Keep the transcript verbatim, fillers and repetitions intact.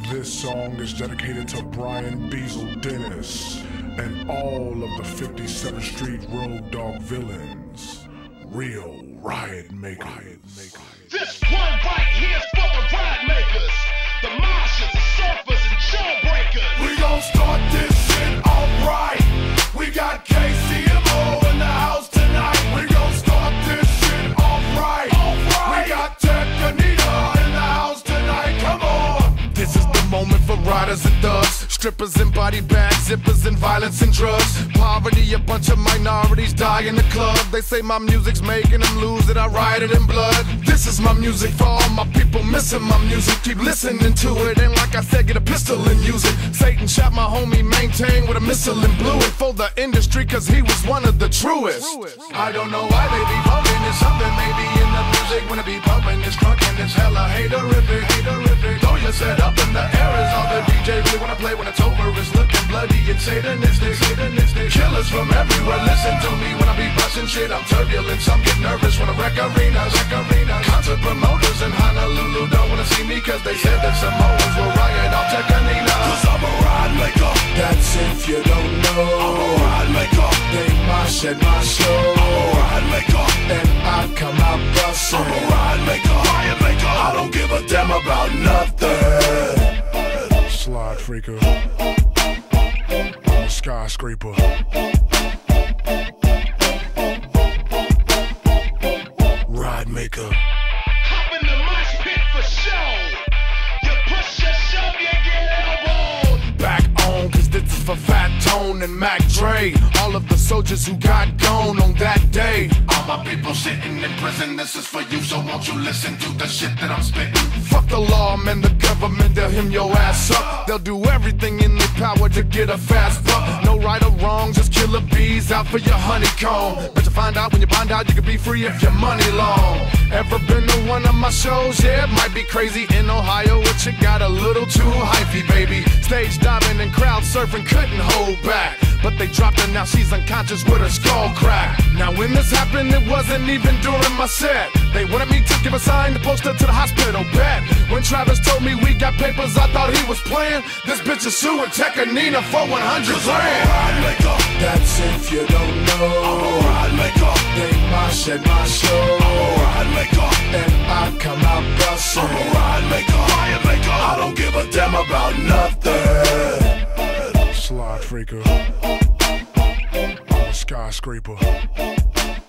This song is dedicated to Brian Beazle Dennis and all of the fifty-seventh Street Road Dog villains. Real riot makers. This one right here's for the riot makers, the Martians, the surfers, and jawbreakers. We gon' start this shit alright. We got K C M O in the house tonight. We gon' start this shit alright. Alright. We got Ted Kanita in the house tonight. Come on. This is the moment for riders and thugs, strippers and body bags, zippers and violence and drugs. Poverty, a bunch of minorities die in the club. They say my music's making them lose it, I write it in blood. This is my music for all my people missing my music. Keep listening to it, and like I said, get a pistol and use it. Satan shot my homie Maintain with a missile and blew it for the industry, cause he was one of the truest. I don't know why they be bumping, it's something maybe in the music. When it be pumping, it's crunking, it's hella haterific, haterific. Throw your set up in the air is all the D J really wanna play. When it's over, it's looking bloody and satanistic, satanistic. Killers from everywhere, listen to me when I be busting shit. I'm turbulent, some get nervous when I wreck arenas, wreck arenas. Concert promoters in Honolulu don't wanna see me, cause they said that Samoans will riot off Tekanina. Cause I'm a ride maker. That's if you don't know. I'm a ride maker. They mosh at my show. I'm a ride maker. And I come out bustin'. I'm a ride maker. Riot maker. I don't give a damn about nothing. Slide freaker. I'm a skyscraper. Ride maker. Hop in the mosh pit for show. You push your shove, you get elbowed. Back on, cause this is for Fat Tone and Mac Dre. All of the soldiers who got gone on that day. All my people sitting in prison, this is for you, so won't you listen to the shit that I'm spitting? Fuck the law, man, the government, they'll hem your ass up. They'll do everything in their power to get a fast buck. No right or wrong, just killer bees out for your honeycomb. But you find out when you find out you can be free if your money long. Ever been to one of my shows? Yeah, it might be crazy in Ohio, but you got a little too hypey, baby. Stage diving and crowd surfing couldn't hold back, but they dropped her, now she's unconscious with her skull cracked. Now when this happened, it wasn't even during my set. They wanted me to give a sign to post her to the hospital bed. When Travis told me we got papers, I thought he was playing. This bitch is suing Tekanina for one hundred grand. Ride maker. That's if you don't know. I'm a ride maker. They mosh at my show. I'm a ride maker. And I come out bustin'. I'm a ride maker. Riot maker. I don't give a damn about nothing. Slide freaker. I'm a skyscraper.